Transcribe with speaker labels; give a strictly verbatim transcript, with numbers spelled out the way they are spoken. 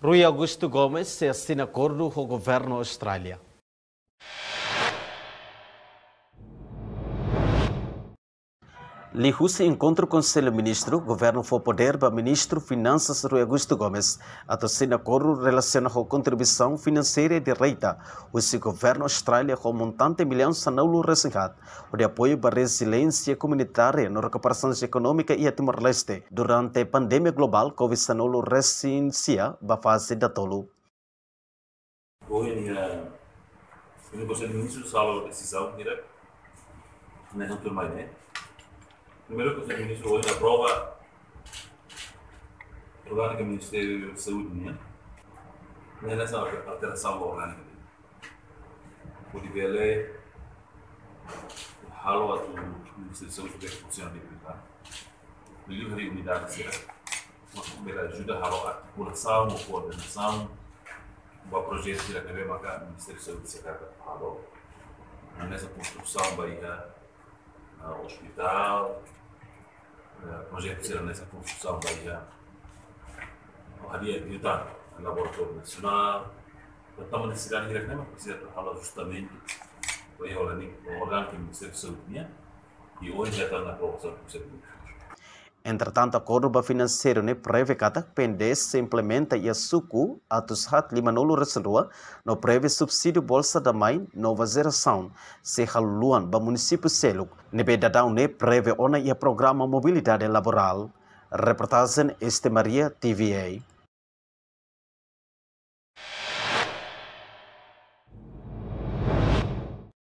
Speaker 1: Rui Augusto Gomes se assina acordo com o governo Austrália. Lihusi encontro com o Conselho Ministro, governo foi poder para ministro Finanças Rui Augusto Gomes, a assina acordo relacionado com a contribuição financeira direita, o seu governo Austrália com montante milhões anulo recém-hat, o de apoio para a resiliência comunitária na recuperação econômica e a Timor-Leste, durante a pandemia global covid dezenove recém-inicia a fase da tolo.
Speaker 2: Hoje, no Conselho Ministro, sala a decisão, mira, não tem mais, né? Primeiro, o Conselho Ministro hoje aprova a orgânica do Ministério da Saúde, né? Nessa alteração orgânica. O nível é o halo do Ministério da Saúde que funciona de verdade. Melhor a unidade será uma primeira ajuda a articulação, a coordenação, o projeto que vai marcar no Ministério da Saúde será halo. Nessa construção vai ao hospital, o projeto será nessa construção vai ao reabilitar o laboratório nacional. Então, estamos na cidade de Reclama, precisa falar justamente o orgânico do Ministério da Saúde, e hoje já está na aprovação do Conselho Ministro.
Speaker 1: Entretanto, a acordo financeiro ne preve kata pende se implementa e a suku atus hat lima nolo reserva no preve subsídio bolsa da mãe nova geração se haluan ba município Seluk ne bedadão ne preve ona e programa mobilidade laboral. Reportagem Este Maria T V A.